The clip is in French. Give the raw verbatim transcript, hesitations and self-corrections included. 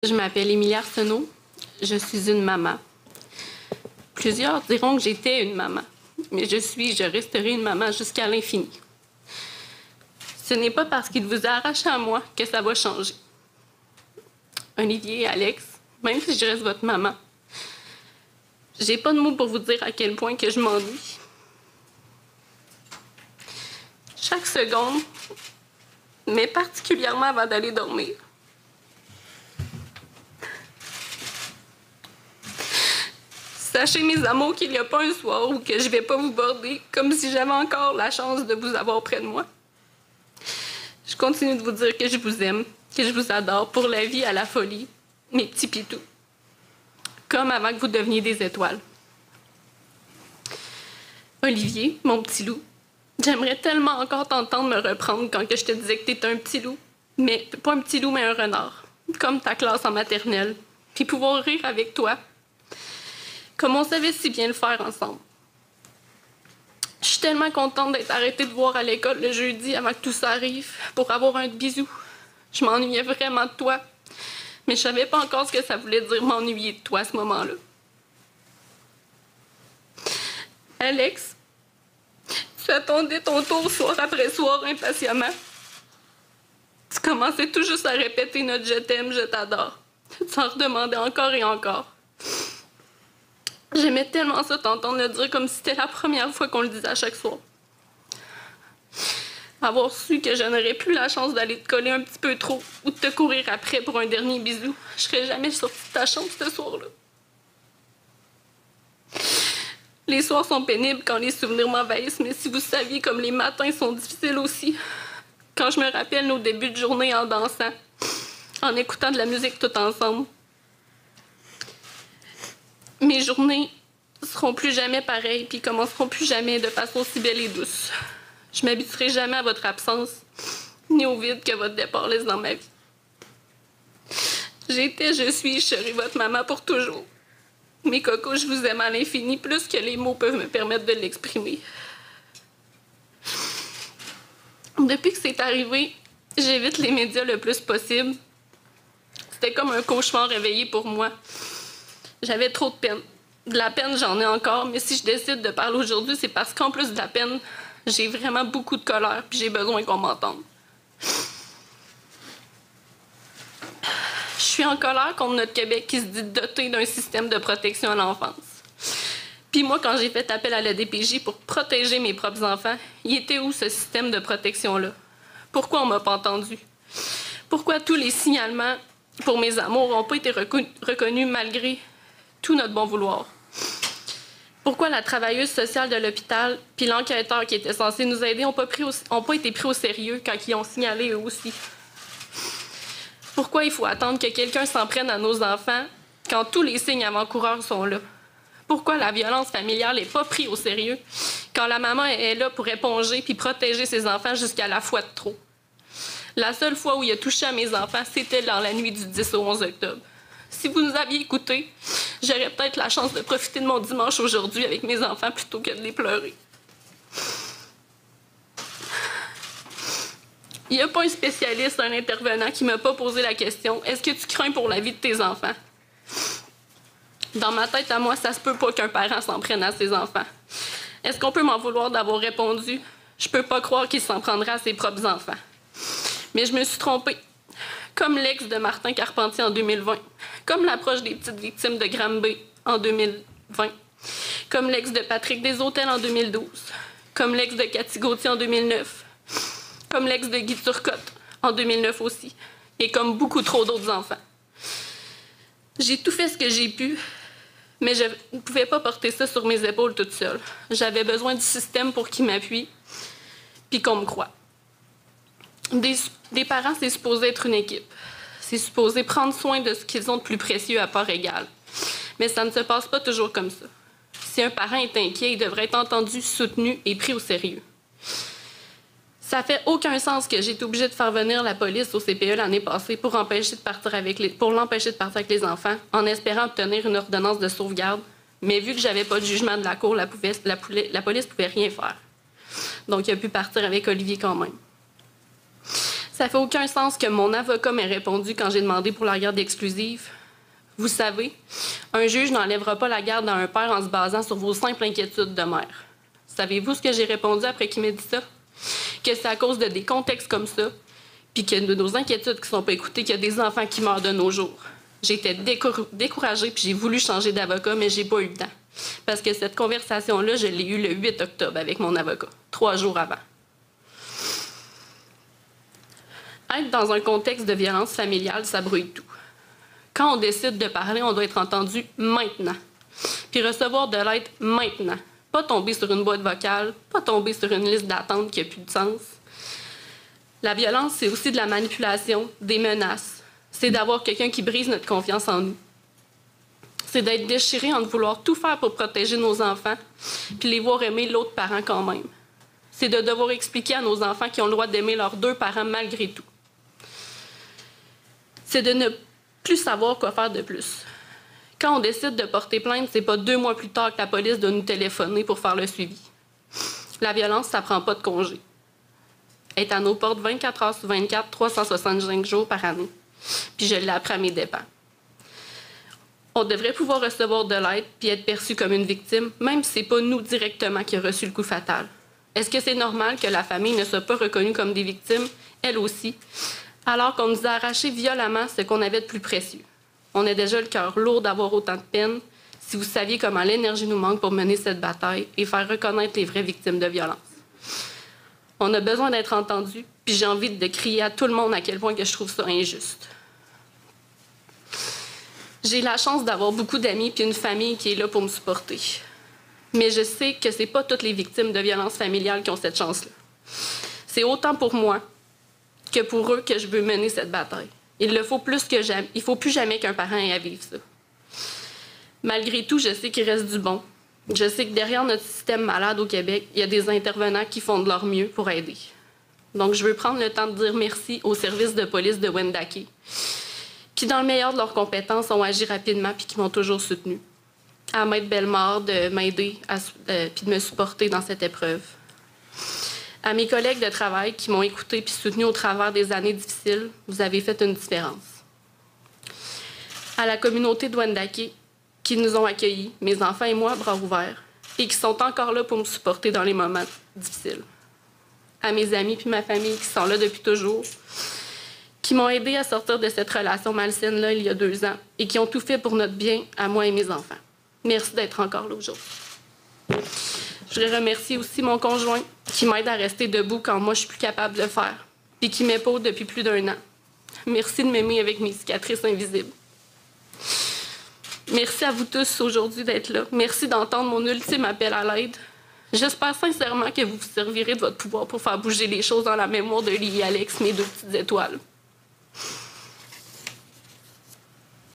Je m'appelle Émilie Arsenault. Je suis une maman. Plusieurs diront que j'étais une maman, mais je suis, je resterai une maman jusqu'à l'infini. Ce n'est pas parce qu'il vous a arraché à moi que ça va changer. Olivier et Alex, même si je reste votre maman, j'ai pas de mots pour vous dire à quel point que je m'ennuie. Chaque seconde, mais particulièrement avant d'aller dormir. Sachez, mes amours, qu'il n'y a pas un soir où que je vais pas vous border comme si j'avais encore la chance de vous avoir près de moi. Je continue de vous dire que je vous aime, que je vous adore pour la vie à la folie, mes petits pitous. Comme avant que vous deveniez des étoiles. Olivier, mon petit loup, j'aimerais tellement encore t'entendre me reprendre quand que je te disais que t'étais un petit loup. Mais pas un petit loup, mais un renard. Comme ta classe en maternelle. Puis pouvoir rire avec toi. Comme on savait si bien le faire ensemble. Je suis tellement contente d'être arrêtée de voir à l'école le jeudi avant que tout ça arrive, pour avoir un bisou. Je m'ennuyais vraiment de toi, mais je savais pas encore ce que ça voulait dire m'ennuyer de toi à ce moment-là. Alex, tu attendais ton tour soir après soir impatiemment. Tu commençais tout juste à répéter notre « je t'aime, je t'adore ». Tu t'en redemandais encore et encore. J'aimais tellement ça t'entendre le dire comme si c'était la première fois qu'on le disait à chaque soir. Avoir su que je n'aurais plus la chance d'aller te coller un petit peu trop ou de te courir après pour un dernier bisou, je serais jamais sortie de ta chambre ce soir-là. Les soirs sont pénibles quand les souvenirs m'envahissent, mais si vous saviez comme les matins sont difficiles aussi. Quand je me rappelle nos débuts de journée en dansant, en écoutant de la musique tout ensemble. Mes journées seront plus jamais pareilles, puis commenceront plus jamais de façon aussi belle et douce. Je m'habituerai jamais à votre absence, ni au vide que votre départ laisse dans ma vie. J'étais, je suis, je serai votre maman pour toujours. Mes cocos, je vous aime à l'infini, plus que les mots peuvent me permettre de l'exprimer. Depuis que c'est arrivé, j'évite les médias le plus possible. C'était comme un cauchemar réveillé pour moi. J'avais trop de peine. De la peine, j'en ai encore, mais si je décide de parler aujourd'hui, c'est parce qu'en plus de la peine, j'ai vraiment beaucoup de colère, puis j'ai besoin qu'on m'entende. Je suis en colère contre notre Québec qui se dit doté d'un système de protection à l'enfance. Puis moi, quand j'ai fait appel à la D P J pour protéger mes propres enfants, il était où ce système de protection-là? Pourquoi on m'a pas entendu? Pourquoi tous les signalements pour mes amours n'ont pas été reconnus, reconnus malgré tout notre bon vouloir? Pourquoi la travailleuse sociale de l'hôpital puis l'enquêteur qui était censé nous aider n'ont pas, pris au, ont pas été pris au sérieux quand ils ont signalé eux aussi? Pourquoi il faut attendre que quelqu'un s'en prenne à nos enfants quand tous les signes avant-coureurs sont là? Pourquoi la violence familiale n'est pas prise au sérieux quand la maman est là pour éponger puis protéger ses enfants jusqu'à la fois de trop? La seule fois où il a touché à mes enfants, c'était dans la nuit du dix au onze octobre. Si vous nous aviez écoutés, j'aurais peut-être la chance de profiter de mon dimanche aujourd'hui avec mes enfants plutôt que de les pleurer. Il n'y a pas un spécialiste, un intervenant qui ne m'a pas posé la question « Est-ce que tu crains pour la vie de tes enfants? » Dans ma tête à moi, ça se peut pas qu'un parent s'en prenne à ses enfants. Est-ce qu'on peut m'en vouloir d'avoir répondu « Je peux pas croire qu'il s'en prendrait à ses propres enfants. » Mais je me suis trompée. Comme l'ex de Martin Carpentier en deux mille vingt. Comme l'approche des petites victimes de Granby en deux mille vingt. Comme l'ex de Patrick Desautels en deux mille douze. Comme l'ex de Cathy Gauthier en deux mille neuf. Comme l'ex de Guy Turcotte en deux mille neuf aussi. Et comme beaucoup trop d'autres enfants. J'ai tout fait ce que j'ai pu, mais je ne pouvais pas porter ça sur mes épaules toute seule. J'avais besoin du système pour qu'il m'appuie, puis qu'on me croie. Des, des parents, c'est supposé être une équipe. C'est supposé prendre soin de ce qu'ils ont de plus précieux à part égale. Mais ça ne se passe pas toujours comme ça. Si un parent est inquiet, il devrait être entendu, soutenu et pris au sérieux. Ça fait aucun sens que j'ai été obligée de faire venir la police au C P E l'année passée pour, empêcher de partir avec les, pour l'empêcher de partir avec les enfants, en espérant obtenir une ordonnance de sauvegarde. Mais vu que j'avais pas de jugement de la cour, la, pouvait, la, la police pouvait rien faire. Donc, il a pu partir avec Olivier quand même. Ça fait aucun sens que mon avocat m'ait répondu quand j'ai demandé pour la garde exclusive. Vous savez, un juge n'enlèvera pas la garde à un père en se basant sur vos simples inquiétudes de mère. Savez-vous ce que j'ai répondu après qu'il m'ait dit ça? Que c'est à cause de des contextes comme ça, puis que de nos inquiétudes qui ne sont pas écoutées, qu'il y a des enfants qui meurent de nos jours. J'étais décour- découragée, puis j'ai voulu changer d'avocat, mais j'ai pas eu le temps. Parce que cette conversation-là, je l'ai eue le huit octobre avec mon avocat, trois jours avant. Être dans un contexte de violence familiale, ça brouille tout. Quand on décide de parler, on doit être entendu maintenant. Puis recevoir de l'aide maintenant. Pas tomber sur une boîte vocale, pas tomber sur une liste d'attente qui n'a plus de sens. La violence, c'est aussi de la manipulation, des menaces. C'est d'avoir quelqu'un qui brise notre confiance en nous. C'est d'être déchiré en de vouloir tout faire pour protéger nos enfants, puis les voir aimer l'autre parent quand même. C'est de devoir expliquer à nos enfants qu'ils ont le droit d'aimer leurs deux parents malgré tout. C'est de ne plus savoir quoi faire de plus. Quand on décide de porter plainte, c'est pas deux mois plus tard que la police doit nous téléphoner pour faire le suivi. La violence, ça prend pas de congé. Elle est à nos portes vingt-quatre heures sur vingt-quatre, trois cent soixante-cinq jours par année. Puis je l'ai appris à mes dépens. On devrait pouvoir recevoir de l'aide puis être perçu comme une victime, même si c'est pas nous directement qui avons reçu le coup fatal. Est-ce que c'est normal que la famille ne soit pas reconnue comme des victimes, elle aussi, alors qu'on nous a arraché violemment ce qu'on avait de plus précieux? On a déjà le cœur lourd d'avoir autant de peine. Si vous saviez comment l'énergie nous manque pour mener cette bataille et faire reconnaître les vraies victimes de violence. On a besoin d'être entendu, puis j'ai envie de crier à tout le monde à quel point que je trouve ça injuste. J'ai la chance d'avoir beaucoup d'amis puis une famille qui est là pour me supporter. Mais je sais que c'est pas toutes les victimes de violences familiales qui ont cette chance-là. C'est autant pour moi que pour eux que je veux mener cette bataille. Il le faut plus que jamais. Il faut plus jamais qu'un parent ait à vivre ça. Malgré tout, je sais qu'il reste du bon. Je sais que derrière notre système malade au Québec, il y a des intervenants qui font de leur mieux pour aider. Donc, je veux prendre le temps de dire merci au service de police de Wendake, qui, dans le meilleur de leurs compétences, ont agi rapidement puis qui m'ont toujours soutenu. À Maître Bellemare de m'aider euh, puis de me supporter dans cette épreuve. À mes collègues de travail qui m'ont écouté puis soutenu au travers des années difficiles, vous avez fait une différence. À la communauté de Wendake, qui nous ont accueillis, mes enfants et moi, bras ouverts, et qui sont encore là pour me supporter dans les moments difficiles. À mes amis puis ma famille qui sont là depuis toujours, qui m'ont aidé à sortir de cette relation malsaine-là il y a deux ans et qui ont tout fait pour notre bien, à moi et mes enfants. Merci d'être encore là aujourd'hui. Je voudrais remercier aussi mon conjoint qui m'aide à rester debout quand moi je suis plus capable de le faire, puis qui m'épaule depuis plus d'un an. Merci de m'aimer avec mes cicatrices invisibles. Merci à vous tous aujourd'hui d'être là. Merci d'entendre mon ultime appel à l'aide. J'espère sincèrement que vous vous servirez de votre pouvoir pour faire bouger les choses dans la mémoire de Lily et Alex, mes deux petites étoiles.